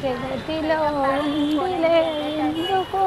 జగతిలో ఉందిలే ఎందుకో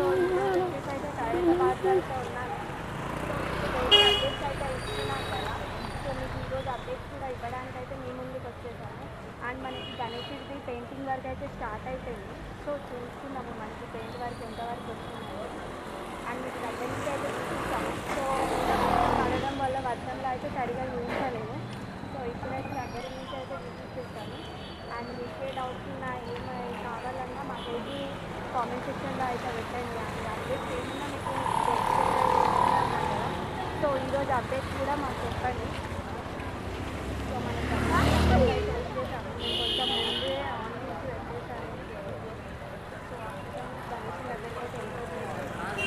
అప్డేట్స్ కూడా ఇవ్వడానికి అయితే మీ ముందుకు వచ్చేసాను. అండ్ మనకి గణేశుడిది పెయింటింగ్ వర్క్ అయితే స్టార్ట్ అయిపోయింది. సో చూస్తున్నాము మనకి పెయింట్ వర్క్ ఎంతవరకు వస్తున్నాయి. అండ్ మీకు దగ్గర నుంచి అయితే చూపిస్తాము. సో పడడం వల్ల వర్షంలో అయితే సరిగా చూపించలేము. సో ఇప్పుడైతే దగ్గర నుంచి అయితే చూపిస్తాను. అండ్ మీకే డౌట్స్ ఉన్నా ఏమై కావాలన్నా మాకైతే కామెంట్ సెక్షన్లో అయితే పెట్టండి. అండ్ అప్డేట్స్ ఏమన్నా మీకు సో ఈరోజు అప్డేట్స్ కూడా మాకు చెప్పండి. సో మనకి అయితే వచ్చేసాము. నేను కొంచెం ముందే ఆన్ చేసి వచ్చేసాను. సో గణేష్ దగ్గరికి అయితే వెళ్ళిపోతున్నాను.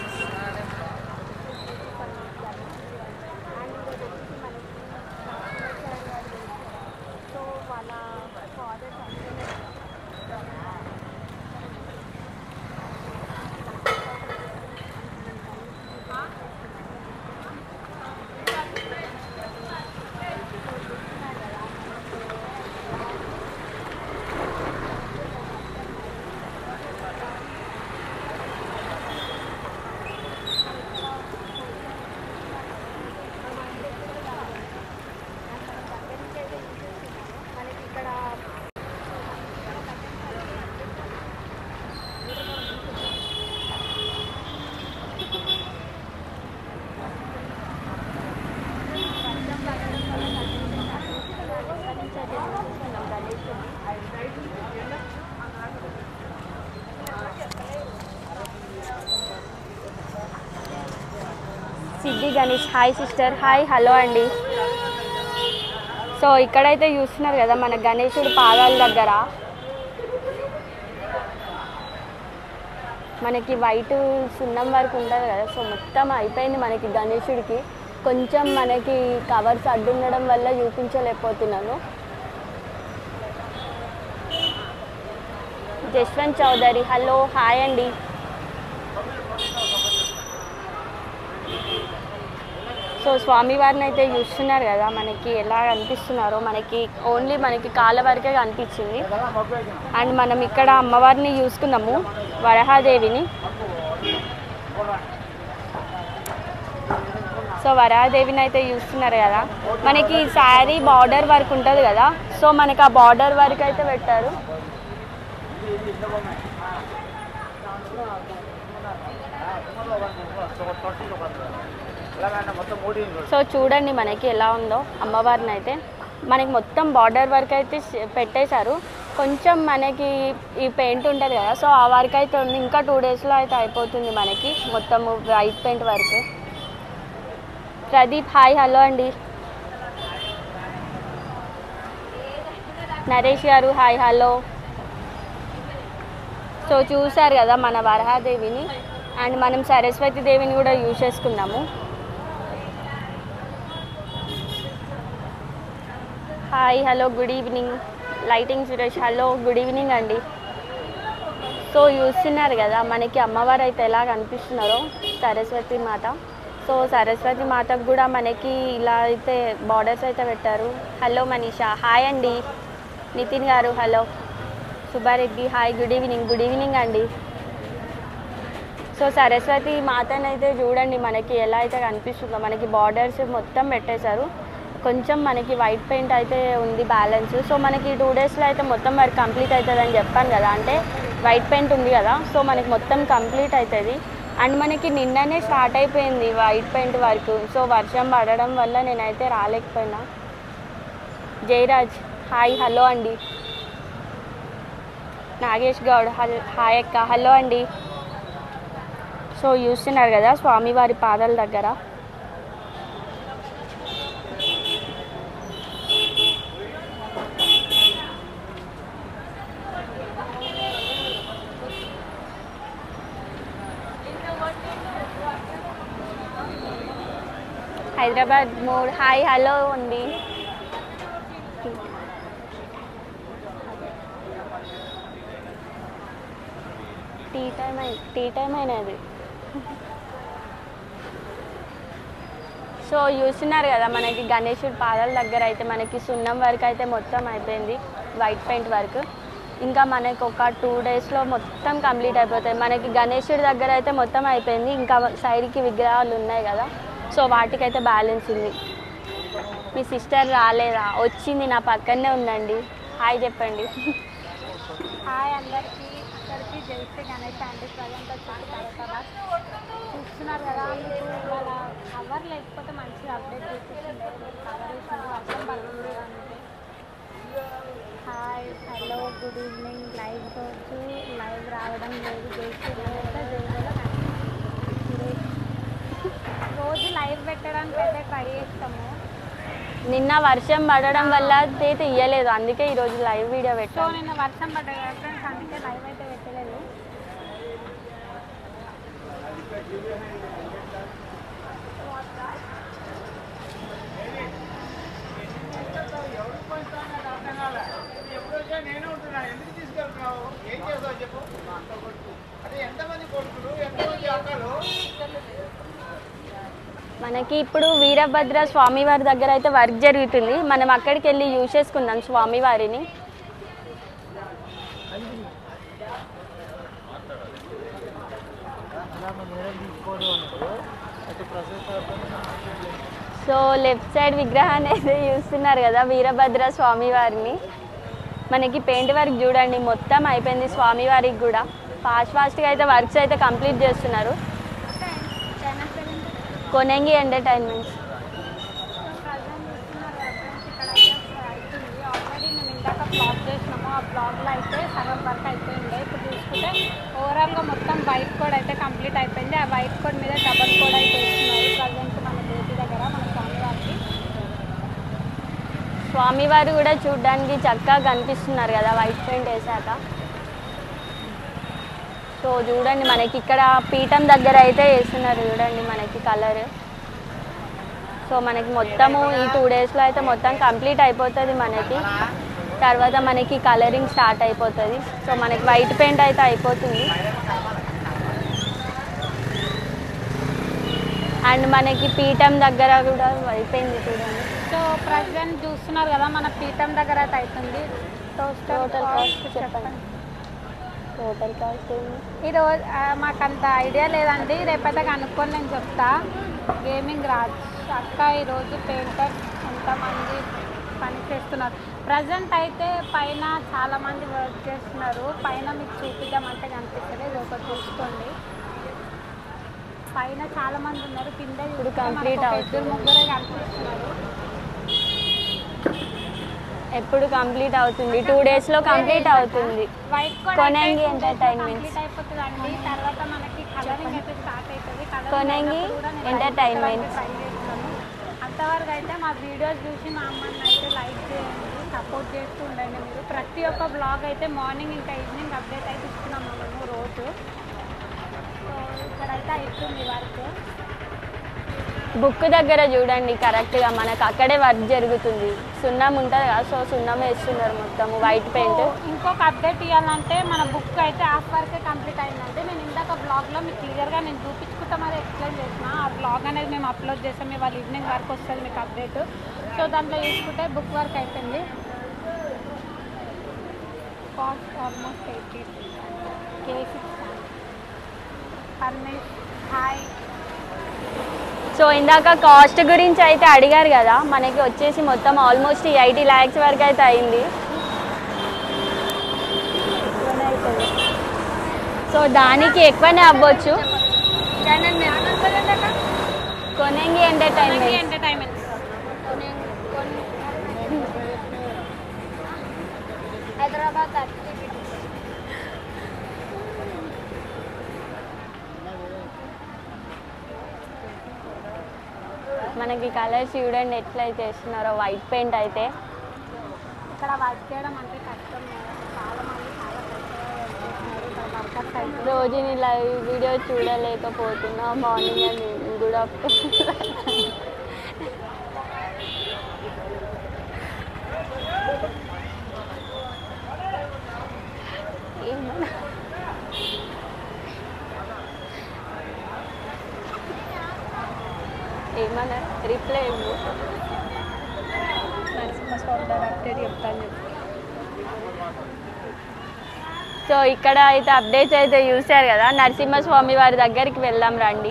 అండ్ ఈరోజు వచ్చేసి మనకి సో వాళ్ళ ఫాదర్ చనిపోయినారు. మనకి ఇక్కడ Siddhi Ganesh. Hi sister. Hi hello అండి. సో ఇక్కడైతే చూస్తున్నారు కదా మన గణేశుడి పాదాల దగ్గర మనకి వైట్ సున్నం వరకు ఉంటుంది కదా. సో మొత్తం అయిపోయింది మనకి గణేశుడికి. కొంచెం మనకి కవర్స్ అడ్డుండడం వల్ల చూపించలేకపోతున్నాను. జశ్వంత్ చౌదరి హలో హాయ్ అండి. సో స్వామివారిని అయితే చూస్తున్నారు కదా మనకి ఎలా అనిపిస్తున్నారో. మనకి ఓన్లీ మనకి కాళ్ళ వరకే కనిపించింది. అండ్ మనం ఇక్కడ అమ్మవారిని చూసుకున్నాము, వరహాదేవిని. సో వరహాదేవిని అయితే చూస్తున్నారు కదా. మనకి శారీ బార్డర్ వర్క్ ఉంటుంది కదా. సో మనకి ఆ బార్డర్ వర్క్ అయితే పెట్టారు. సో చూడండి మనకి ఎలా ఉందో అమ్మవారిని అయితే. మనకి మొత్తం బార్డర్ వర్క్ అయితే పెట్టేశారు. కొంచెం మనకి ఈ పెయింట్ ఉంటుంది కదా. సో ఆ వర్క్ అయితే ఉంది. ఇంకా 2 డేస్లో అయితే అయిపోతుంది మనకి మొత్తం white paint work. Pradeep hi hello అండి. నరేష్ గారు హాయ్ హలో. సో చూసారు కదా మన వరహాదేవిని. అండ్ మనం సరస్వతి దేవిని కూడా యూజ్ చేసుకున్నాము. Hi hello good evening. Lighting Suresh hello good evening అండి. సో చూస్తున్నారు కదా మనకి అమ్మవారు అయితే ఎలా కనిపిస్తున్నారో సరస్వతి మాత. సో సరస్వతి మాతకు కూడా మనకి ఇలా అయితే బార్డర్స్ అయితే పెట్టారు. హలో మనీషా హాయ్ అండి. నితిన్ గారు hello. Subbareddy hi good evening. Good evening అండి. సో సరస్వతి మాతను అయితే చూడండి మనకి ఎలా అయితే కనిపిస్తుందో. మనకి బార్డర్స్ మొత్తం పెట్టేశారు. కొంచెం మనకి వైట్ పెయింట్ అయితే ఉంది బ్యాలెన్స్. సో మనకి 2 డేస్లో అయితే మొత్తం వర్క్ కంప్లీట్ అవుతుంది అని చెప్పాను కదా. అంటే వైట్ పెయింట్ ఉంది కదా. సో మనకి మొత్తం కంప్లీట్ అవుతుంది. అండ్ మనకి నిన్ననే స్టార్ట్ అయిపోయింది వైట్ పెయింట్ వర్క్. సో వర్షం పడడం వల్ల నేనైతే రాలేకపోయినా. జయరాజ్ హాయ్ హలో అండి. నాగేష్ గౌడ్ హాయ్ అక్క హలో అండి. సో చూస్తున్నారు కదా స్వామివారి పాదాల దగ్గర. హైదరాబాద్ మూడ్ హాయ్ హలో అండి. టీ టైం అయినది. సో చూస్తున్నారు కదా మనకి గణేశుడి పాదాల దగ్గర అయితే మనకి సున్నం వర్క్ అయితే మొత్తం అయిపోయింది వైట్ పెయింట్ వర్క్. ఇంకా మనకి ఒక 2 డేస్లో మొత్తం కంప్లీట్ అయిపోతాయి. మనకి గణేశుడి దగ్గర అయితే మొత్తం అయిపోయింది. ఇంకా సైడ్కి విగ్రహాలు ఉన్నాయి కదా, సో వాటికైతే బ్యాలెన్స్ ఉంది. మీ సిస్టర్ రాలేదా? వచ్చింది, నా పక్కనే ఉందండి. హాయ్ చెప్పండి. హాయ్ అందరికీ, ఇక్కడికి జైశ్రీ గణేష్ అండి. ప్రజెంట్ వచ్చేసి కరెక్ట్ చూస్తున్నారు కదా, మీకు ఇవాళ కవర్ లేకపోతే మంచిగా అప్డేట్ చేసేసింది. కవర్ వేసింది, వర్షం పడుతుంది అంటే. Hi, hello, good evening. Live రోజు లైవ్ రావడం లేదు. జైశ్రీ రోజు లైవ్ పెట్టడానికి అయితే ట్రై చేస్తాము. నిన్న వర్షం పడడం వల్ల అయితే ఇయ్యలేదు, అందుకే ఈరోజు లైవ్ వీడియో సో పెట్టాను. నిన్న వర్షం పడ్డది ఫ్రెండ్స్, అందుకే లైవ్ అయితే పెట్టలేదు. మనకి ఇప్పుడు వీరభద్ర స్వామివారి దగ్గర అయితే వర్క్ జరుగుతుంది. మనం అక్కడికి వెళ్ళి యూజ్ చేసుకుందాం స్వామివారిని. సో లెఫ్ట్ సైడ్ విగ్రహాన్ని అయితే చూస్తున్నారు కదా, వీరభద్ర స్వామివారిని. మనకి పెయింట్ వర్క్ చూడండి, మొత్తం అయిపోయింది స్వామివారికి కూడా. ఫాస్ట్గా అయితే వర్క్స్ అయితే కంప్లీట్ చేస్తున్నారు. కొనంగి ఎంటర్టైన్మెంట్స్. ఆల్రెడీ మేము ఇందాక బ్లాగ్ చేసినాము, ఆ బ్లాగ్లో అయితే సగం వర్క్ అయిపోయింది. ఇప్పుడు చూసుకుంటే ఓవరాల్గా మొత్తం వైట్ కోడ్ అయితే కంప్లీట్ అయిపోయింది. ఆ వైట్ కోడ్ మీద డబల్ కోడ్ అయితే ఇస్తున్నారు ప్రజెంట్ మన డ్యూటీ దగ్గర మన స్వామివారికి. స్వామివారు కూడా చూడడానికి చక్కగా కనిపిస్తున్నారు కదా వైట్ పెయింట్ వేసాక. సో చూడండి, మనకి ఇక్కడ పీఠం దగ్గర అయితే వేస్తున్నారు చూడండి మనకి కలర్. సో మనకి మొత్తము ఈ 2 డేస్లో అయితే మొత్తం కంప్లీట్ అయిపోతుంది మనకి. తర్వాత మనకి కలరింగ్ స్టార్ట్ అయిపోతుంది. సో మనకి వైట్ పెయింట్ అయితే అయిపోతుంది. అండ్ మనకి పీఠం దగ్గర కూడా అయిపోయింది చూడండి. సో ప్రజెంట్ చూస్తున్నారు కదా, మన పీఠం దగ్గర అయితే అవుతుంది. టోటల్ కాస్ట్ చెప్పండి. టోటల్ కాస్ట్ ఈరోజు మాకు అంత ఐడియా లేదండి, రేపైతే కనుక్కొని నేను చెప్తా. గేమింగ్ రాజ్ అక్క ఈరోజు పెయింటర్ ఎంతమంది పని చేస్తున్నారు. ప్రజెంట్ అయితే పైన చాలామంది వర్క్ చేస్తున్నారు. పైన మీకు చూపిద్దామంటే కనిపిస్తుంది, ఇది ఒకటి చూసుకోండి. పైన చాలామంది ఉన్నారు, కింద ఇప్పుడు కంప్లీట్ అవుతుంది. 2-3 కనిపిస్తున్నారు. ఎప్పుడు కంప్లీట్ అవుతుంది? 2 డేస్లో కంప్లీట్ అవుతుంది. కొనంగి ఎంటర్టైన్మెంట్స్. అయిపోతుంది అండి. తర్వాత మనకి కలరింగ్ అయితే స్టార్ట్ అవుతుంది. కొనంగి ఎంటర్టైన్మెంట్స్. అంతవరకు అయితే మా వీడియోస్ చూసి మా అమ్మని అయితే లైక్ చేయండి, సపోర్ట్ చేస్తూ ఉండండి. మీరు ప్రతి ఒక్క బ్లాగ్ అయితే మార్నింగ్ ఇంకా ఈవినింగ్ అప్డేట్ అయితే ఇస్తున్నాము మేము రోజు. సో ఇక్కడైతే అవుతుంది వర్క్. బుక్ దగ్గర చూడండి కరెక్ట్గా, మనకు అక్కడే వర్క్ జరుగుతుంది. సున్నం ఉంటుంది కదా, సో సున్నం వేస్తున్నారు మొత్తం వైట్ పెయింట్. ఇంకొక అప్డేట్ ఇవ్వాలంటే మన బుక్ అయితే హాఫ్ వరకే కంప్లీట్ అయిందంటే, నేను ఇందాక బ్లాగ్లో మీకు క్లియర్గా నేను చూపించుకుంటా మరి ఎక్స్ప్లెయిన్ చేసిన. ఆ బ్లాగ్ అనేది మేము అప్లోడ్ చేస్తాం, ఇవాళ ఈవినింగ్ వరకు వస్తుంది మీకు అప్డేట్. సో దాంట్లో చూసుకుంటే బుక్ వర్క్ అయిపోయింది. కాస్ట్ ఆల్మోస్ట్ 80 K6 పర్మిష్. హాయ్. సో ఇందాక కాస్ట్ గురించి అయితే అడిగారు కదా, మనకి వచ్చేసి మొత్తం ఆల్మోస్ట్ 80 lakhs వరకు అయితే అయింది. సో దానికి ఎక్కువనే అవ్వచ్చు. కొనంగి ఎంటర్టైన్మెంట్స్. హైదరాబాద్ మనకి కలర్స్ చూడండి ఎట్లయితే వేస్తున్నారో, వైట్ పెయింట్ అయితే. ఇక్కడ వర్క్ చేయడం అంటే కష్టం, చాలా మంది చాలా కష్టపడుతున్నారు. రోజు నీ లైవ్ వీడియో చూడలేకపోతున్నా, మార్నింగ్ అండ్ ఈవినింగ్ కూడా. ఏమన్నా ఏమన్నా రిప్లై ఇవ్వు. నరసింహస్వామి గారు అప్డేట్ చెప్తాను చెప్పి సో ఇక్కడ అయితే అప్డేట్స్ అయితే చూశారు కదా, నరసింహస్వామి వారి దగ్గరికి వెళ్దాం రండి.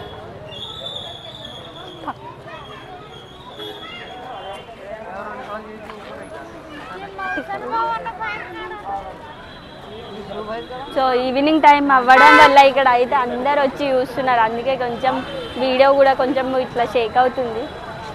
సో ఈవినింగ్ టైం అవ్వడం వల్ల ఇక్కడ అయితే అందరు వచ్చి చూస్తున్నారు, అందుకే కొంచెం వీడియో కూడా కొంచెం ఇట్లా షేక్ అవుతుంది.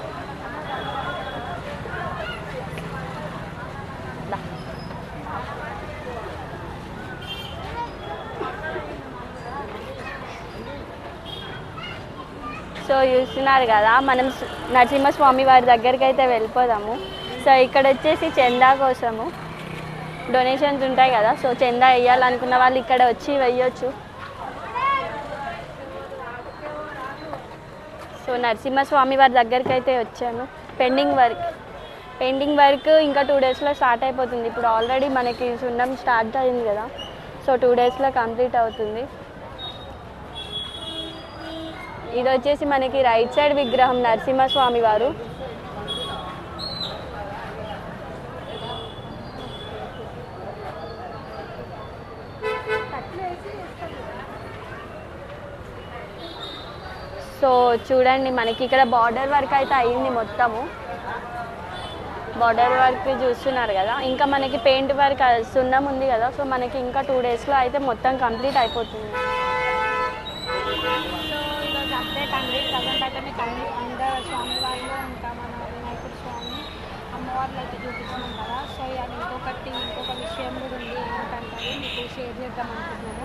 సో చూస్తున్నారు కదా, మనం నరసింహస్వామి వారి దగ్గరికి అయితే వెళ్ళిపోదాము. సో ఇక్కడ వచ్చేసి చందా కోసము డొనేషన్స్ ఉంటాయి కదా, సో చందా వేయాలనుకున్న వాళ్ళు ఇక్కడ వచ్చి వేయొచ్చు. సో నరసింహస్వామి వారి దగ్గరికి అయితే వచ్చాను. పెండింగ్ వర్క్ ఇంకా 2 డేస్లో స్టార్ట్ అయిపోతుంది. ఇప్పుడు ఆల్రెడీ మనకి సున్నం స్టార్ట్ అయింది కదా, సో 2 డేస్లో కంప్లీట్ అవుతుంది. ఇది వచ్చేసి మనకి రైట్ సైడ్ విగ్రహం నరసింహస్వామి వారు. సో చూడండి, మనకి ఇక్కడ బార్డర్ వర్క్ అయితే అయ్యింది మొత్తము. బార్డర్ వర్క్ చూస్తున్నారు కదా, ఇంకా మనకి పెయింట్ వర్క్ సున్నం ఉంది కదా, సో మనకి ఇంకా 2 డేస్లో అయితే మొత్తం కంప్లీట్ అయిపోతుంది. అప్డేట్ అండి. ప్రజెంట్ అయితే మీకు అందరూ స్వామి వాళ్ళు ఇంకా మన వినాయకుడు స్వామి అమ్మవార్లు అయితే చూపిస్తున్నాం కదా. సో అది ఇంకొక విషయం కూడా ఉంది, ఏంటంటే మీకు షేర్ చేద్దాం అనుకుంటున్నాను.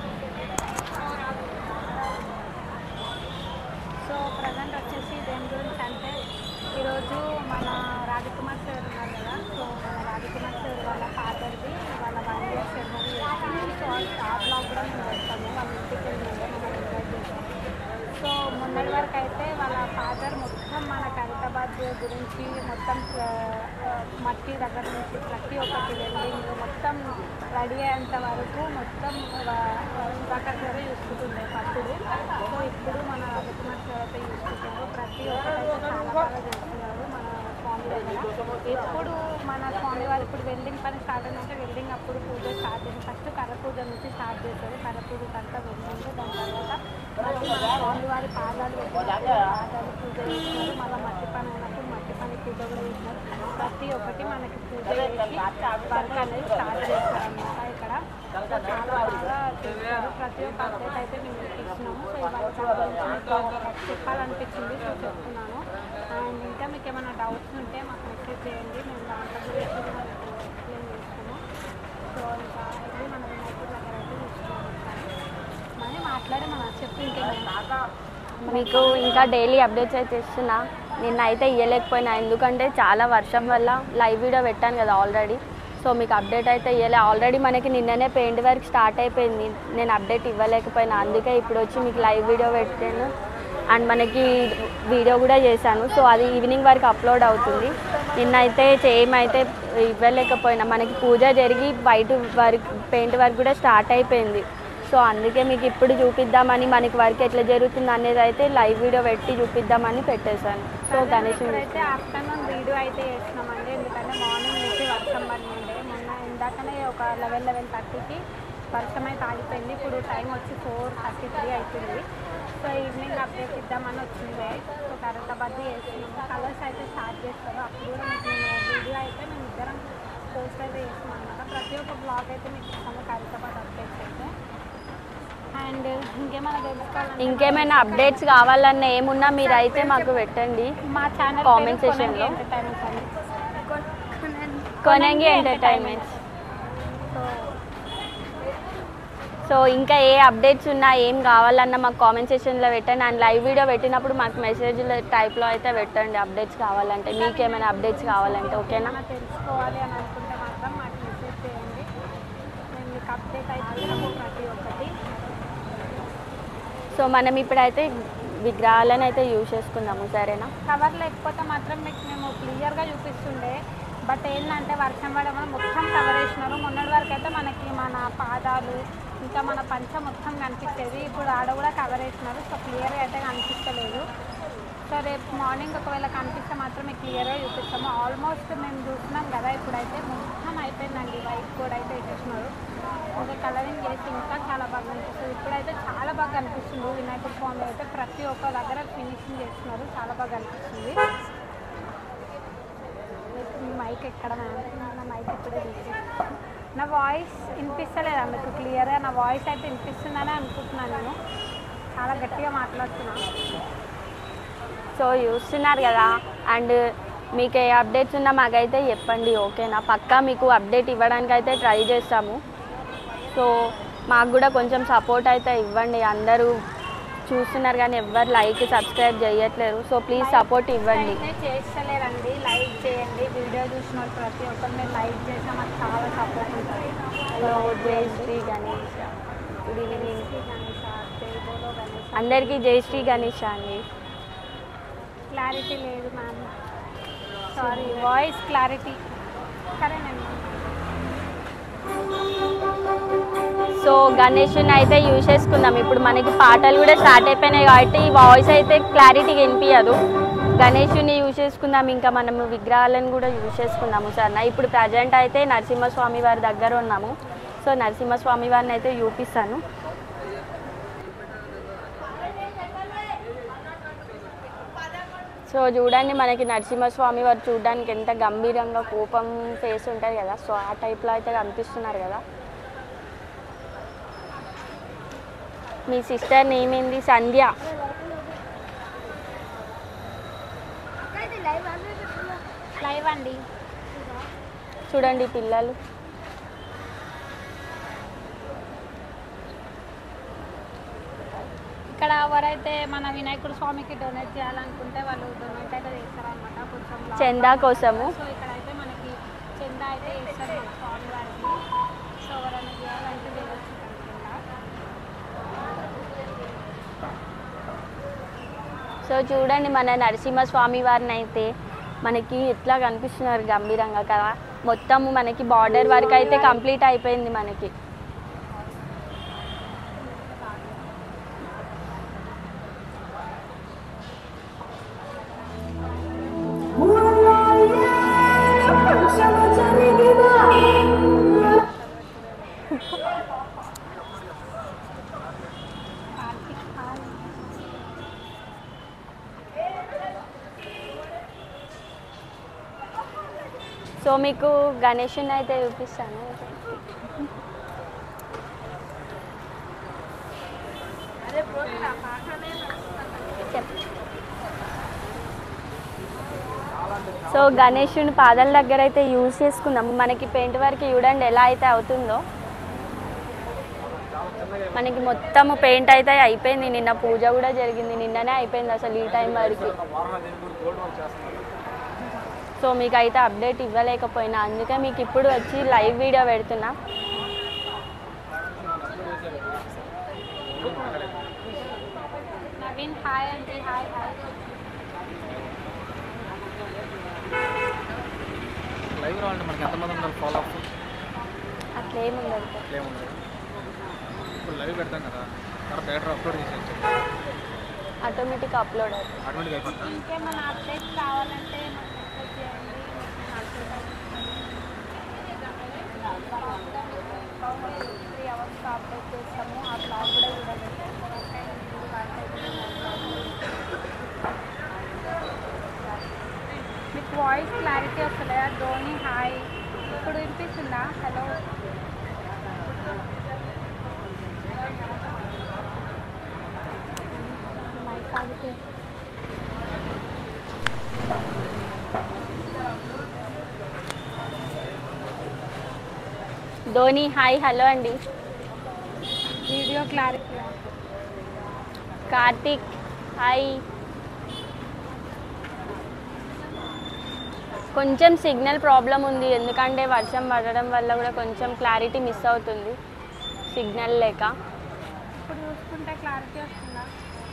సో ప్రజెంట్ వచ్చేసి దేని గురించి అంటే, ఈరోజు మన రాజకుమార్ సార్ ఉన్నారు కదా, సో మన రాజకుమార్ సార్ వాళ్ళ ఫాదర్ది వాళ్ళ 1 year సెరమనీ చేస్తాము. సో ఆ బ్లాగ్ కూడా మేము వస్తాము, వాళ్ళ ఇంటికి వెళ్ళిందే మమ్మల్ని ఇన్వైట్ చేస్తాము. సో మొన్నటి వరకు అయితే వాళ్ళ ఫాదర్ మొత్తం మన ఖైరతాబాద్ గురించి మొత్తం మట్టి దగ్గర నుంచి ప్రతి ఒక్కటి వెల్డింగ్ మొత్తం రెడీ అయ్యేంత వరకు మొత్తం సుధాకర్ గారే చూసుకుంటుండే పట్టుడు. సో ఇప్పుడు మన రాజకుమార్ సార్ అయితే చూసుకుంటున్నారు. ప్రతి ఒక్కరైతే చాలా బాగా చేస్తున్నారు మన స్వామి దగ్గర. ఎప్పుడు మన స్వామి వారు ఇప్పుడు వెల్డింగ్ పని స్టార్ట్ అయిందంటే వెల్డింగ్ అప్పుడు పూజ స్టార్ట్ చేసి ఫస్ట్ కర్ర పూజ నుంచి స్టార్ట్ చేస్తారు. కర్ర పూజ అంతా వెల్డింగ్, దాని తర్వాత మళ్ళీ మన స్వామి వారి పాదాలు పాదాలు పూజ చేస్తున్నారు. మళ్ళీ మట్టి పని అయినప్పుడు మట్టి పని పూజ కూడా చేస్తున్నారు. ప్రతి ఒక్కటి మనకి పూజ చేసి వర్క్ అనేది స్టార్ట్ చేస్తారు అన్నమాట ఇక్కడ. సో చాలా బాగా చేస్తారు. ప్రతి ఒక్క అప్డేట్ అయితే మేము మీకు ఇచ్చినాము. సో ఇవాళ చెప్పాలనిపించింది, సో చెప్తున్నాను. అండ్ ఇంకా మీకు ఏమైనా డౌట్స్ ఉంటే మాకు మెసేజ్ చేయండి, మేము దాంట్లో గురించి కూడా ఎక్స్ప్లెయిన్ చేస్తాము. సో ఇంకా ఇది మన వినాయకుడి దగ్గర అయితే చూసుకోవాలి. మరి మాట్లాడి మనం చెప్పి ఇంకేమైనా మీకు ఇంకా డైలీ అప్డేట్స్ అయితే ఇస్తున్నా. నిన్న అయితే ఇవ్వలేకపోయినా, ఎందుకంటే చాలా వర్షం వల్ల లైవ్ వీడియో పెట్టాను కదా ఆల్రెడీ. సో మీకు అప్డేట్ అయితే ఇవ్వలే. ఆల్రెడీ మనకి నిన్ననే పెయింట్ వర్క్ స్టార్ట్ అయిపోయింది, నేను అప్డేట్ ఇవ్వలేకపోయినా. అందుకే ఇప్పుడు వచ్చి మీకు లైవ్ వీడియో పెట్టాను అండ్ మనకి వీడియో కూడా చేశాను. సో అది ఈవినింగ్ వరకు అప్లోడ్ అవుతుంది. నిన్నైతే అయితే ఇవ్వలేకపోయినా, మనకి పూజ జరిగి వైట్ వర్క్ పెయింట్ వర్క్ కూడా స్టార్ట్ అయిపోయింది. సో అందుకే మీకు ఇప్పుడు చూపిద్దామని, మనకి వర్క్ ఎట్లా జరుగుతుంది అనేది అయితే లైవ్ వీడియో పెట్టి చూపిద్దామని పెట్టేశాను. సో గణేష్ అయితే ఆఫ్టర్నూన్ వీడియో అయితే చేస్తున్నామండి, ఎందుకంటే మార్నింగ్ నుంచి వర్షం పడింది. మొన్న ఇందాకనే ఒక 11:30కి వర్షం అయితే ఆగిపోయింది. ఇప్పుడు టైం వచ్చి 4:33 అవుతుంది. సో ఈవినింగ్ అప్డేట్ ఇద్దామని వచ్చింది. సో ఖైరతాబాద్ చేస్తున్నాము. కలర్స్ అయితే స్టార్ట్ చేస్తారు. అప్పుడు కూడా మీకు వీడియో అయితే మేము ఇద్దరం పోస్ట్ అయితే చేస్తున్నాం అనమాట. ప్రతి ఒక్క బ్లాగ్ అయితే మీకు ఇస్తాము ఖైరతాబాద్ అప్డేట్స్ అయితే. అండ్ ఇంకేమైనా అప్డేట్స్ కావాలన్నా ఏమున్నా మీరు అయితే మాకు పెట్టండి మా ఛానల్ కామెంట్ సెక్షన్లో. కొనంగి ఎంటర్టైన్మెంట్స్. సో ఇంకా ఏ అప్డేట్స్ ఉన్నా ఏం కావాలన్నా మాకు కామెంట్ సెక్షన్లో పెట్టండి. అండ్ లైవ్ వీడియో పెట్టినప్పుడు మాకు మెసేజ్ల టైప్లో అయితే పెట్టండి అప్డేట్స్ కావాలంటే, మీకు ఏమైనా అప్డేట్స్ కావాలంటే. ఓకేనా? తెలుసుకోవాలి అని అనుకుంటే మాత్రం మాకు మెసేజ్ చేయండి, మేము మీకు అప్డేట్ అయితే ప్రతి ఒక్కటి. సో మనం ఇప్పుడైతే విగ్రహాలను అయితే యూజ్ చేసుకుందాము, సరేనా? కవర్ లేకపోతే మాత్రం మీకు మేము క్లియర్గా చూపిస్తుండే, బట్ ఏంటంటే వర్షం పడడం వల్ల మొత్తం కవర్ వేసినారు. మొన్నటి వరకు అయితే మనకి మన పాదాలు ఇంకా మన పంచ మొత్తం కనిపించేది, ఇప్పుడు ఆడ కూడా కవర్ వేసినారు. సో క్లియర్గా అయితే కనిపించలేదు. సో రేపు మార్నింగ్ ఒకవేళ కనిపిస్తే మాత్రం మీకు క్లియర్గా చూపిస్తాము. ఆల్మోస్ట్ మేము చూస్తున్నాం కదా, ఇప్పుడైతే మొత్తం అయిపోయిందండి. వైట్ కూడా అయితే వేసేసినారు. కలరింగ్ చేసి ఇంకా చాలా బాగా అనిపిస్తుంది. ఇప్పుడైతే చాలా బాగా అనిపిస్తుంది. వినాయకుడి స్వామి అయితే ప్రతి ఒక్క దగ్గర ఫినిషింగ్ చేస్తున్నారు, చాలా బాగా అనిపిస్తుంది. మైక్ ఎక్కడ నా మైక్ ఇప్పుడే తీసి నా వాయిస్ వినిపిస్తలేదా మీకు క్లియర్గా? నా వాయిస్ అయితే వినిపిస్తుందని అనుకుంటున్నాను. నేను చాలా గట్టిగా మాట్లాడుతున్నాను. సో చూస్తున్నారు కదా, అండ్ మీకు ఏ అప్డేట్స్ ఉన్నా మాకైతే చెప్పండి, ఓకేనా? పక్కా మీకు అప్డేట్ ఇవ్వడానికి అయితే ట్రై చేస్తాము. సో మాకు కూడా కొంచెం సపోర్ట్ అయితే ఇవ్వండి. అందరూ చూస్తున్నారు కానీ ఎవరు లైక్ సబ్స్క్రైబ్ చేయట్లేరు. సో ప్లీజ్ సపోర్ట్ ఇవ్వండి. చేస్తలేరండి, లైక్ చేయండి. వీడియో చూసిన ప్రతి ఒక్కరు మీరు లైక్ చేస్తే మాకు చాలా సపోర్ట్ ఉంటుంది. హలో జై శ్రీ గణేష్, గుడ్ ఈవినింగ్ అందరికీ. జై శ్రీ గణేష్ అండి. క్లారిటీ లేదు మ్యామ్, సారీ, వాయిస్ క్లారిటీ సరేనండి. సో గణేష్ని అయితే యూజ్ చేసుకుందాం. ఇప్పుడు మనకి పాటలు కూడా స్టార్ట్ అయిపోయినాయి కాబట్టి ఈ వాయిస్ అయితే క్లారిటీగా వినిపించదు. గణేష్ని యూజ్ చేసుకుందాం, ఇంకా మనము విగ్రహాలను కూడా యూజ్ చేసుకుందాము సరేనా. ఇప్పుడు ప్రజెంట్ అయితే నరసింహస్వామి వారి దగ్గర ఉన్నాము. సో నరసింహస్వామి వారిని అయితే చూపిస్తాను. సో చూడండి, మనకి నరసింహస్వామి వారు చూడడానికి ఎంత గంభీరంగా కోపం ఫేస్ ఉంటుంది కదా, సో ఆ టైప్లో అయితే కనిపిస్తున్నారు కదా. మీ సిస్టర్ నేమ్ ఏంది? సంధ్య. లైవ్ అండి, చూడండి పిల్లలు. ఇక్కడ ఎవరైతే మన వినాయకుడు స్వామికి డొనేట్ చేయాలనుకుంటే వాళ్ళు డొనేట్ అయితే చేస్తారనమాట, కొంచెం చందా కోసము. సో ఇక్కడైతే మనకి చందా అయితే చేస్తారు మన స్వామి వారికి. సో ఎవరైనా చేయాలంటే చేయవచ్చు చందా. సో చూడండి, మన నరసింహస్వామి వారిని అయితే మనకి ఎట్లా కనిపిస్తున్నారు గంభీరంగా కదా. మొత్తము మనకి బార్డర్ వరకు అయితే కంప్లీట్ అయిపోయింది మనకి. సో మీకు గణేషుని అయితే చూపిస్తాను. సో గణేషుని పాదాల దగ్గర అయితే యూజ్ చేసుకుందాము. మనకి పెయింట్ వర్క్ చూడండి ఎలా అయితే అవుతుందో. మనకి మొత్తము పెయింట్ అయితే అయిపోయింది. నిన్న పూజ కూడా జరిగింది, నిన్ననే అయిపోయింది అసలు ఈ టైం వరకు. సో మీకు అయితే అప్డేట్ ఇవ్వలేకపోయినా, అందుకే మీకు ఇప్పుడు వచ్చి లైవ్ వీడియో పెడుతున్నా. నవీన్ హాయ్ అండి, హాయ్ హాయ్. లైవ్ రావాలంటే మనకి ఎంతమంది ఉన్నారు ఫాలో అప్? అట్లా ఏముండదు, ఇప్పుడు లైవ్ పెడతాం కదా, తర్వాత డైరెక్ట్ అప్లోడ్ చేసేయచ్చు, ఆటోమేటిక్ అప్లోడ్ అవుతుంది. ఆటోమేటిక్ అయిపోతుంది. ఇంకేమైనా అప్డేట్స్ కావాలంటే మెసేజ్ చేయండి. 3 అవర్స్ అప్డేట్ చేస్తాము. ఆ బ్లాగ్ కూడా చూడండి. మీకు వాయిస్ క్లారిటీ వస్తలేదా? ధోని హాయ్, ఇప్పుడు వినిపిస్తుందా? హలో, మైక్ ఆగితే ధోని హాయ్, హలో అండి. Video clarity. కార్తిక్ హాయ్. కొంచెం సిగ్నల్ ప్రాబ్లం ఉంది, ఎందుకంటే వర్షం పడడం వల్ల కూడా కొంచెం క్లారిటీ మిస్ అవుతుంది సిగ్నల్ లేక. ఇప్పుడు చూసుకుంటే క్లారిటీ వస్తుందా?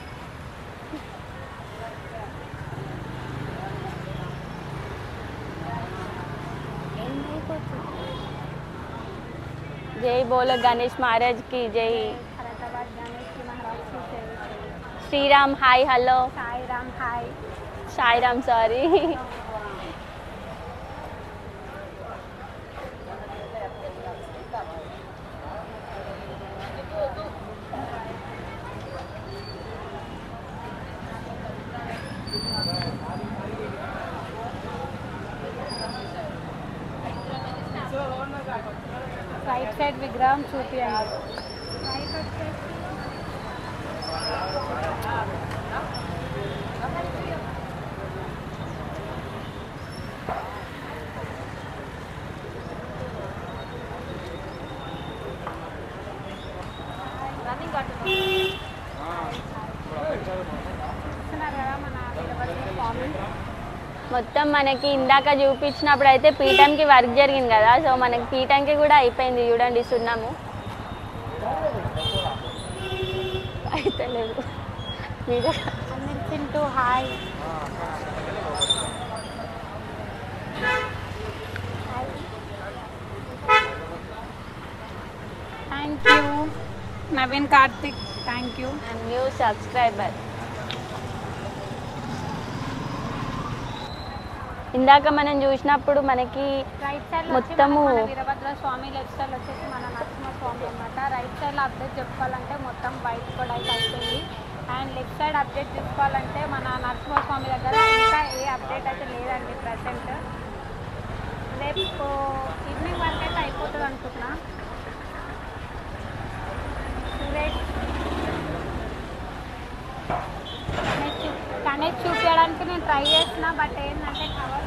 జై బోలో గణేష్ మహారాజ్కి జై. Hyderabad Ganesh Maharaj Sriram hi, hello. Sairam hi. Sairam sorry. Side విగ్రహం చూపియండి. రైట్ వచ్చేసి చూస్తున్నారు కదా మన వీరభద్ర స్వామి. మొత్తం మనకి ఇందాక చూపించినప్పుడు అయితే పీఠంకి వర్క్ జరిగింది కదా, సో మనకి పీఠంకి కూడా అయిపోయింది. చూడండి సున్నాము అయితే లేదు video. Chintu hi. Thank you Naveen Karthik, thank you. And new subscriber. ఇందాక మనం చూసినప్పుడు మనకి రైట్ సైడ్ మొత్తము వీరభద్ర స్వామి, లెఫ్ట్ సైడ్ వచ్చేసి మన నరసింహ స్వామి అనమాట. రైట్ సైడ్లో అప్డేట్ చెప్పుకోవాలంటే మొత్తం వైట్ కూడా అయితే అయిపోయింది. అండ్ లెఫ్ట్ సైడ్ అప్డేట్ చూసుకోవాలంటే మన నరసింహ స్వామి దగ్గర ఇంకా ఏ అప్డేట్ అయితే లేదండి ప్రజెంట్. రేపు ఈవినింగ్ వరకు అయితే అయిపోతుంది అనుకుంటున్నా. సురేష్ కనెక్ట్ చూపించడానికి నేను ట్రై చేసిన, బట్ ఏంటంటే కవర్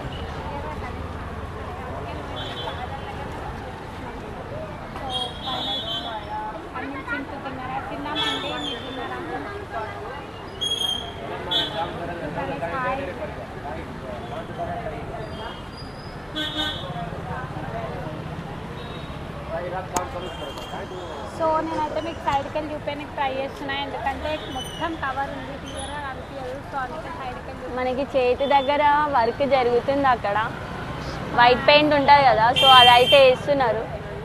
అన్ని తింటున్నారా? తిన్నామండి, మీరు తిన్నారా? హాయ్. సో నేనైతే మీకు సైడ్కి వెళ్ళి చూపించడానికి ట్రై చేస్తున్నా, ఎందుకంటే మొత్తం కవర్ ఉంది, క్లియర్గా కనిపించదు. సో అందుకే సైడ్కి వెళ్ళి మనకి చేతి దగ్గర వర్క్ జరుగుతుంది, అక్కడ వైట్ పెయింట్ ఉంటుంది కదా, సో అదైతే వేస్తున్నారు.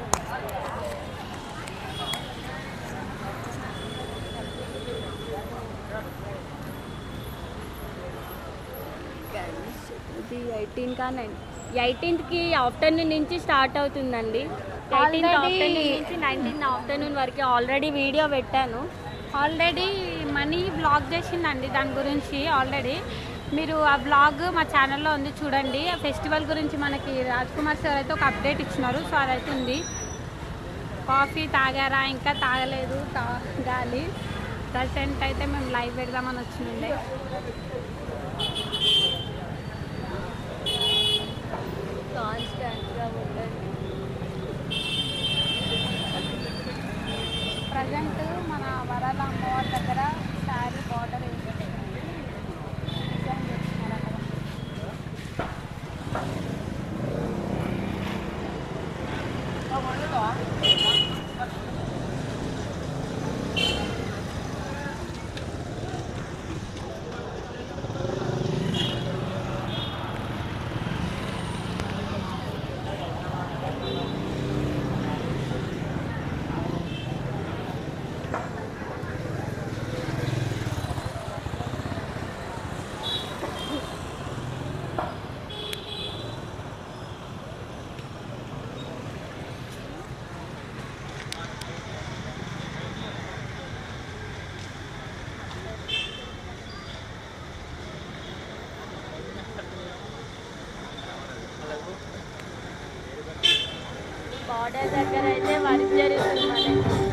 ఇది 18కి ఆఫ్టర్నూన్ నుంచి స్టార్ట్ అవుతుందండి. 18th ఆఫ్టర్నూన్ నుంచి 19th ఆఫ్టర్నూన్ వరకు ఆల్రెడీ వీడియో పెట్టాను. ఆల్రెడీ మనీ బ్లాగ్ చేసిందండి దాని గురించి. ఆల్రెడీ మీరు ఆ బ్లాగ్ మా ఛానల్లో ఉంది, చూడండి. ఆ ఫెస్టివల్ గురించి మనకి రాజ్ కుమార్ సార్ అయితే ఒక అప్డేట్ ఇచ్చినారు, సో అదైతే ఉంది. కాఫీ తాగారా? ఇంకా తాగలేదు, తాగాలి. ప్రజెంట్ అయితే మేము లైవ్ పెడదామని వచ్చిండే. ప్రజెంట్ మన వరాల అమ్మవారి దగ్గర శారీ బార్డర్ డిజైన్ చేస్తున్నారు అక్కడ. బార్డర్ దగ్గర అయితే వర్క్ జరుగుతుంది మనకి.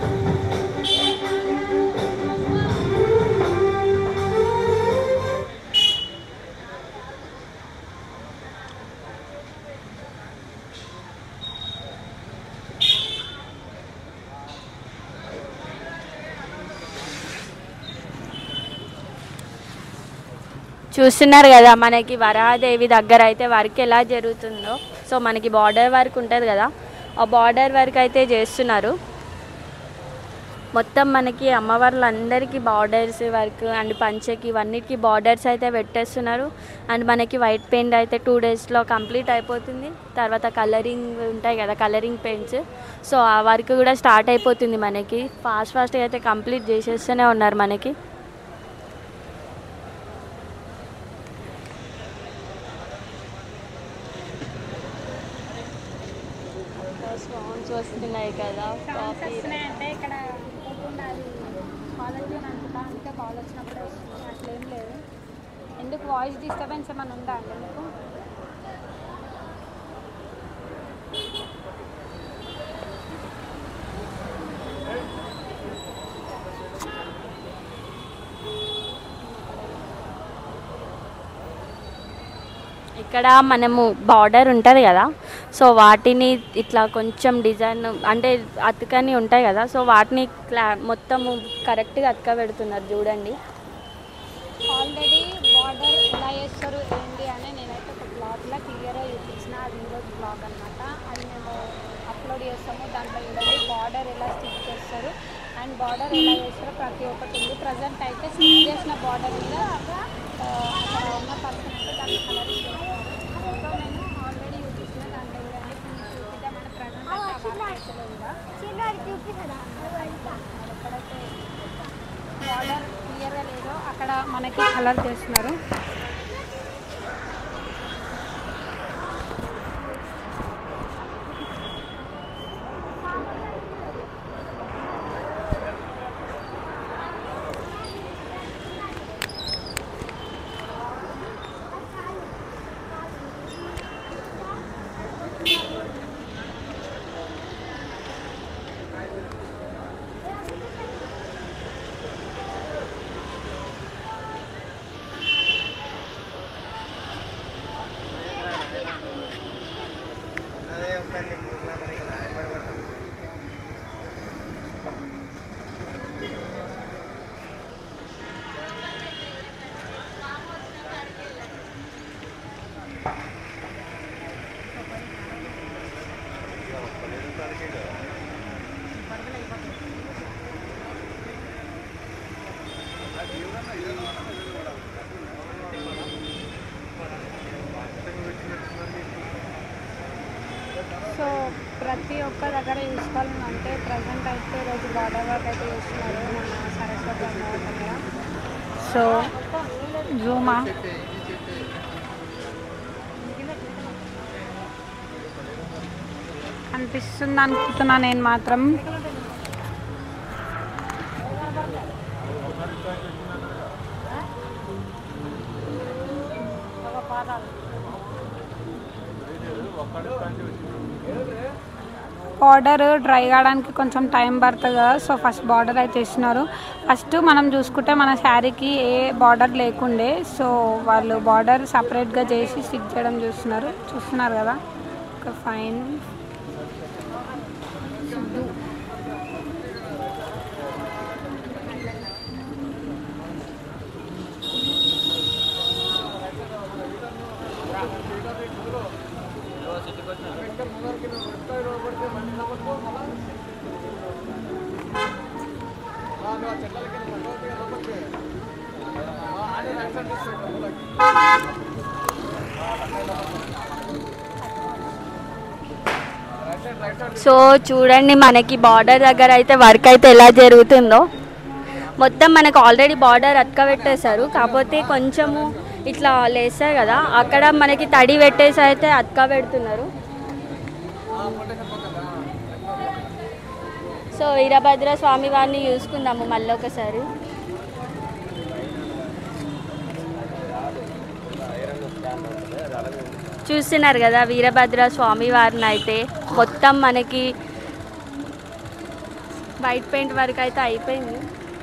చూస్తున్నారు కదా మనకి వరాహదేవి దగ్గర అయితే వర్క్ ఎలా జరుగుతుందో. సో మనకి బార్డర్ వర్క్ ఉంటుంది కదా, ఆ బార్డర్ వర్క్ అయితే చేస్తున్నారు. మొత్తం మనకి అమ్మవార్లందరికీ బార్డర్స్ వర్క్ అండ్ పంచకి ఇవన్నిటికీ బార్డర్స్ అయితే పెట్టేస్తున్నారు. అండ్ మనకి వైట్ పెయింట్ అయితే 2 daysలో కంప్లీట్ అయిపోతుంది. తర్వాత కలరింగ్ ఉంటాయి కదా, కలరింగ్ పెయింట్స్, సో ఆ వర్క్ కూడా స్టార్ట్ అయిపోతుంది మనకి. ఫాస్ట్గా అయితే కంప్లీట్ చేసేస్తూనే ఉన్నారు మనకి. సౌండ్స్ వస్తున్నాయి కదా, అంటే ఇక్కడ అది కాలేజ్లో అనుకుంటా, అందుకే కాల్ వచ్చినప్పుడు వస్తుంది, అట్లేం లేదు. ఎందుకు వాయిస్ డిస్టర్బెన్స్ ఏమైనా ఉందా అండి మీకు? ఇక్కడ మనము బార్డర్ ఉంటుంది కదా, సో వాటిని ఇట్లా కొంచెం డిజైన్ అంటే అతుకని ఉంటాయి కదా, సో వాటిని మొత్తము కరెక్ట్గా అతక పెడుతున్నారు చూడండి. ఆల్రెడీ బార్డర్ ఎలా చేస్తారు ఏంటి అని నేనైతే ఒక బ్లాగ్లో క్లియర్గా చూపించిన, అది ఈరోజు బ్లాగ్ అనమాట. అది మేము అప్లోడ్ చేస్తాము. దాంట్లో చూడండి బార్డర్ ఎలా స్టిచ్ చేస్తారు అండ్ బార్డర్ ఎలా చేస్తారో ప్రతి ఒక్కటి ఉంది. ప్రజెంట్ అయితే స్టిచ్ చేసిన బార్డర్ మీద అక్కడ ఉన్న పర్సన్ అయితే దాన్ని కలరింగ్ చేస్తారు. సో నేను ఆల్రెడీ చూపించిన దాంట్లో చూడండి చూపిద్దామని ప్రజెంట్ అయితే ఎక్కడైతే బార్డర్ క్లియర్గా లేదో అక్కడ మనకి కలర్ చేస్తున్నారు. సో ప్రతి ఒక్క దగ్గర చూసుకోవాలంటే ప్రజెంట్ అయితే ఈరోజు బార్డర్ వర్క్ అయితే చేస్తున్నారు మన సరస్వతి అమ్మవారి దగ్గర. సో జూమా అనిపిస్తుంది అనుకుంటున్నా నేను మాత్రం. బార్డర్ డ్రై కావడానికి కొంచెం టైం పడుతుంది కదా, సో ఫస్ట్ బార్డర్ అయితే ఇస్తున్నారు. ఫస్ట్ మనం చూసుకుంటే మన శారీకి ఏ బార్డర్ లేకుండే, సో వాళ్ళు బార్డర్ సపరేట్గా చేసి స్టిచ్ చేయడం చూస్తున్నారు కదా. ఒక ఫైన్ సో చూడండి మనకి బార్డర్ దగ్గర అయితే వర్క్ అయితే ఎలా జరుగుతుందో. మొత్తం మనకు ఆల్రెడీ బార్డర్ అతకబెట్టేశారు, కాకపోతే కొంచెము ఇట్లా లేస్తారు కదా అక్కడ మనకి తడి పెట్టేసి అయితే అతకబెడుతున్నారు. సో వీరభద్ర స్వామి వారిని చూసుకుందాము మళ్ళీ ఒకసారి. చూస్తున్నారు కదా వీరభద్ర స్వామి వారిని అయితే మొత్తం మనకి వైట్ పెయింట్ వర్క్ అయితే అయిపోయింది.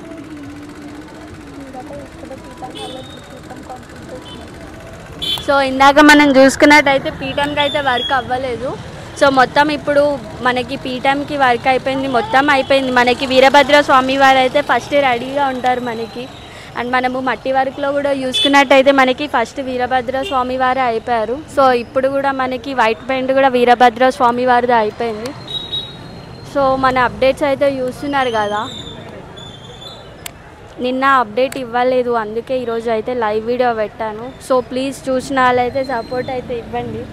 సో ఇందాక మనం చూసుకున్నట్టయితే పీఠంకి అయితే వర్క్ అవ్వలేదు. సో మొత్తం ఇప్పుడు మనకి పీఠంకి వర్క్ అయిపోయింది, మొత్తం అయిపోయింది. మనకి వీరభద్ర స్వామి వారు అయితే ఫస్ట్ రెడీగా ఉంటారు మనకి. అండ్ మనము మట్టి వర్క్లో కూడా చూసుకున్నట్టయితే మనకి ఫస్ట్ వీరభద్ర స్వామి వారే అయిపోయారు. సో ఇప్పుడు కూడా మనకి వైట్ పెయింట్ కూడా వీరభద్ర స్వామి వారిది అయిపోయింది. సో మన అప్డేట్స్ అయితే చూస్తున్నారు కదా, నిన్న అప్డేట్ ఇవ్వలేదు, అందుకే ఈరోజు అయితే లైవ్ వీడియో పెట్టాను. సో ప్లీజ్ చూసిన వాళ్ళైతే సపోర్ట్ అయితే ఇవ్వండి.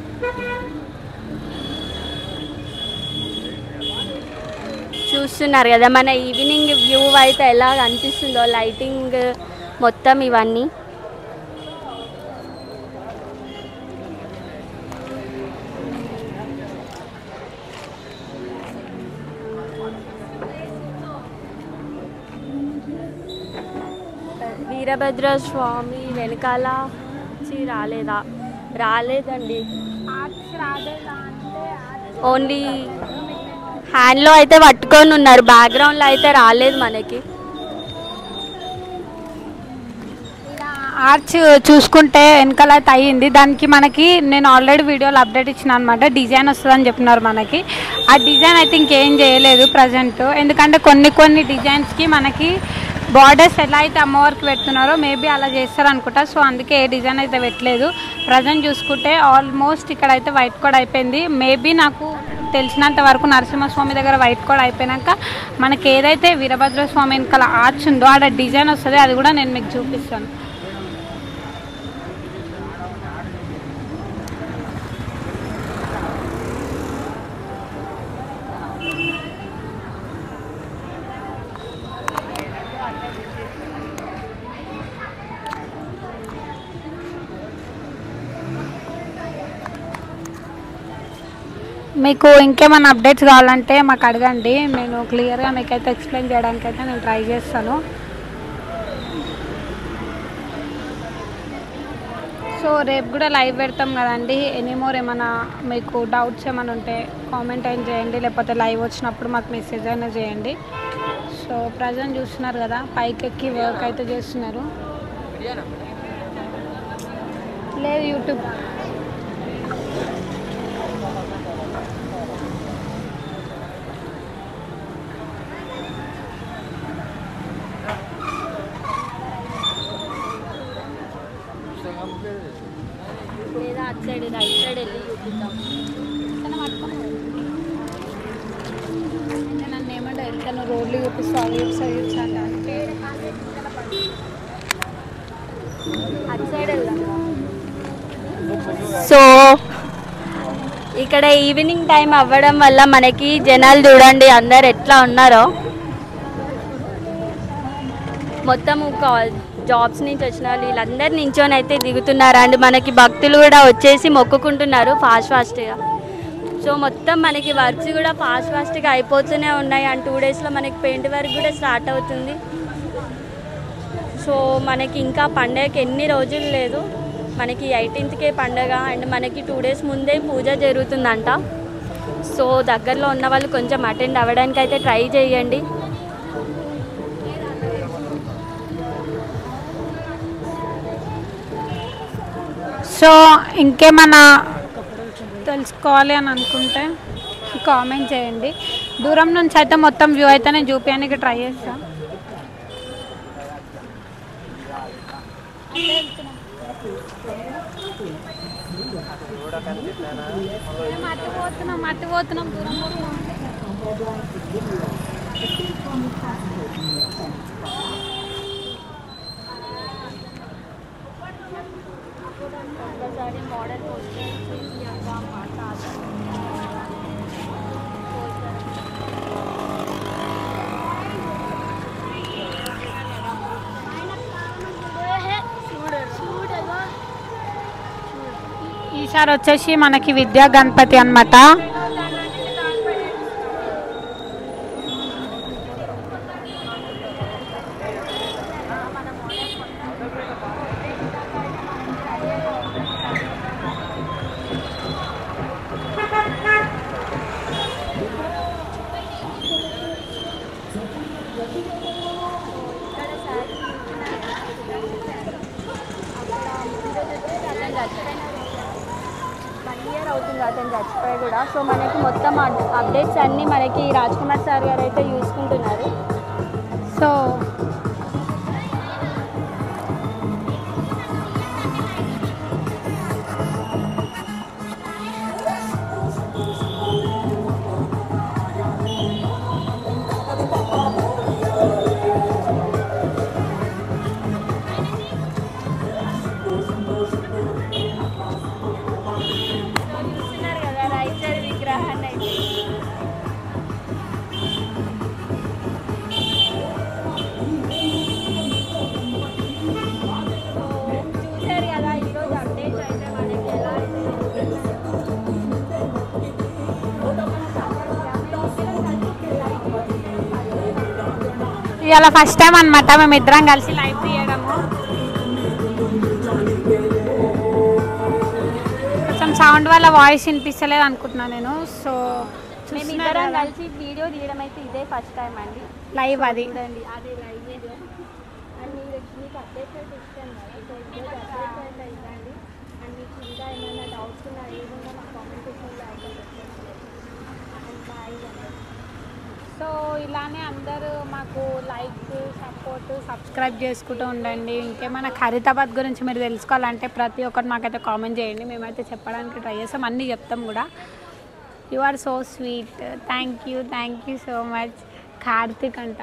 చూస్తున్నారు కదా మన ఈవినింగ్ వ్యూ అయితే ఎలా అనిపిస్తుందో, లైటింగ్ మొత్తం ఇవన్నీ. వీరభద్ర స్వామి వెనకాల రాలేదండి, ఓన్లీ హ్యాండ్లో అయితే పట్టుకొని ఉన్నారు, బ్యాక్గ్రౌండ్లో అయితే రాలేదు మనకి. ఆర్చ్ చూసుకుంటే వెనకాల అయితే అయ్యింది. దానికి మనకి నేను ఆల్రెడీ వీడియోలో అప్డేట్ ఇచ్చిన అనమాట, డిజైన్ వస్తుందని చెప్పినారు మనకి. ఆ డిజైన్ అయితే ఇంకేం చేయలేదు ప్రజెంట్, ఎందుకంటే కొన్ని డిజైన్స్కి మనకి బార్డర్స్ ఎలా అయితే అమ్మవారికి పెడుతున్నారో మేబీ అలా చేస్తారు అనుకుంటా. సో అందుకే ఏ డిజైన్ అయితే పెట్టలేదు. ప్రజెంట్ చూసుకుంటే ఆల్మోస్ట్ ఇక్కడైతే వైట్ కోడ్ అయిపోయింది. మేబీ నాకు తెలిసినంత వరకు నరసింహస్వామి దగ్గర వైట్ కోడ్ అయిపోయాక మనకి ఏదైతే వీరభద్ర స్వామి వెనకాల ఆర్చ్ ఉందో ఆడ డిజైన్ వస్తుంది, అది కూడా నేను మీకు చూపిస్తాను. మీకు ఇంకేమైనా అప్డేట్స్ కావాలంటే మాకు అడగండి, నేను క్లియర్గా మీకైతే ఎక్స్ప్లెయిన్ చేయడానికైతే నేను ట్రై చేస్తాను. సో రేపు కూడా లైవ్ పెడతాం కదండి. ఎనీమోర్ ఏమైనా మీకు డౌట్స్ ఏమైనా ఉంటే కామెంట్ అయినా చేయండి, లేకపోతే లైవ్ వచ్చినప్పుడు మాకు మెసేజ్ అయినా చేయండి. సో ప్రజెంట్ చూస్తున్నారు కదా, పైకి ఎక్కి వర్క్ అయితే చేస్తున్నారు. లేదు యూట్యూబ్. లేదా అటు సైడ్ రైట్ సైడ్ వెళ్ళి చూపిద్దాం. నన్ను ఏమంటే వెళ్తాను రోడ్లు చూపిస్తాను, చూపించాను అటు సైడ్ వెళ్దాం. సో ఇక్కడ ఈవినింగ్ టైం అవ్వడం వల్ల మనకి జనాలు చూడండి అందరు ఎట్లా ఉన్నారో. మొత్తం జాబ్స్ నుంచి వచ్చిన వాళ్ళు వీళ్ళందరూ నించొని అయితే దిగుతున్నారు. అండ్ మనకి భక్తులు కూడా వచ్చేసి మొక్కుకుంటున్నారు ఫాస్ట్గా. సో మొత్తం మనకి వర్క్స్ కూడా ఫాస్ట్గా అయిపోతూనే ఉన్నాయి. అండ్ 2 డేస్లో మనకి పెయింట్ వర్క్ కూడా స్టార్ట్ అవుతుంది. సో మనకి ఇంకా పండగకి ఎన్ని రోజులు లేదు, మనకి 18కే పండగ. అండ్ మనకి 2 డేస్ ముందే పూజ జరుగుతుందంట. సో దగ్గరలో ఉన్న వాళ్ళు కొంచెం అటెండ్ అవ్వడానికి అయితే ట్రై చేయండి. సో ఇంకేమైనా తెలుసుకోవాలి అని అనుకుంటే కామెంట్ చేయండి. దూరం నుంచి అయితే మొత్తం వ్యూ అయితే నేను చూపించడానికి ట్రై చేస్తాను. మట్టిపోతున్నాం దూరం మోడల్ ఈసారి వచ్చేసి మనకి విద్యా గణపతి అన్నమాట. అవుతుంది అతను చచ్చిపోయి కూడా. సో మనకి మొత్తం అప్డేట్స్ అన్నీ మనకి రాజ్ కుమార్ సార్ గారు అయితే చూసుకుంటున్నారు. సో ఇవాళ ఫస్ట్ టైం అనమాట మేమిద్దరం కలిసి లైవ్ తీయడము. కొంచెం సౌండ్ వల్ల వాయిస్ వినిపిస్తలేదు అనుకుంటున్నాను నేను. సో మేమిద్దరం కలిసి వీడియో తీయడం అయితే ఇదే ఫస్ట్ టైం అండి. లైవ్ అది అదే లైవ్ వీడియో అండ్ మీకు అప్డేట్స్ అయితే ఇస్తాను కదా, సో ఈరోజు అప్డేట్స్ అయితే ఇవ్వండి. అండ్ మీకు ఇంకా ఏమైనా డౌట్స్ ఉన్నా ఏదైనా మా కామెంట్ సెక్షన్లో అయితే పెట్టండి. అండ్ బాయ్ అండి. సో ఇలానే అందరూ మాకు లైక్ సపోర్ట్ సబ్స్క్రైబ్ చేసుకుంటూ ఉండండి. ఇంకేమైనా ఖైరతాబాద్ గురించి మీరు తెలుసుకోవాలంటే ప్రతి ఒక్కరు మాకైతే కామెంట్ చేయండి, మేమైతే చెప్పడానికి ట్రై చేస్తాం, అన్నీ చెప్తాం కూడా. You are so sweet, thank you so much. Karthik అంట.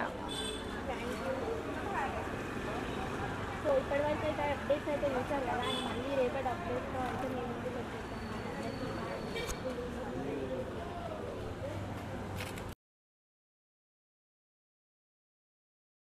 సో ఇప్పటివరకు అయితే అప్డేట్స్ అయితే చూసారు కదా, అండ్ మళ్ళీ రేపటి అప్డేట్స్తో అయితే మేము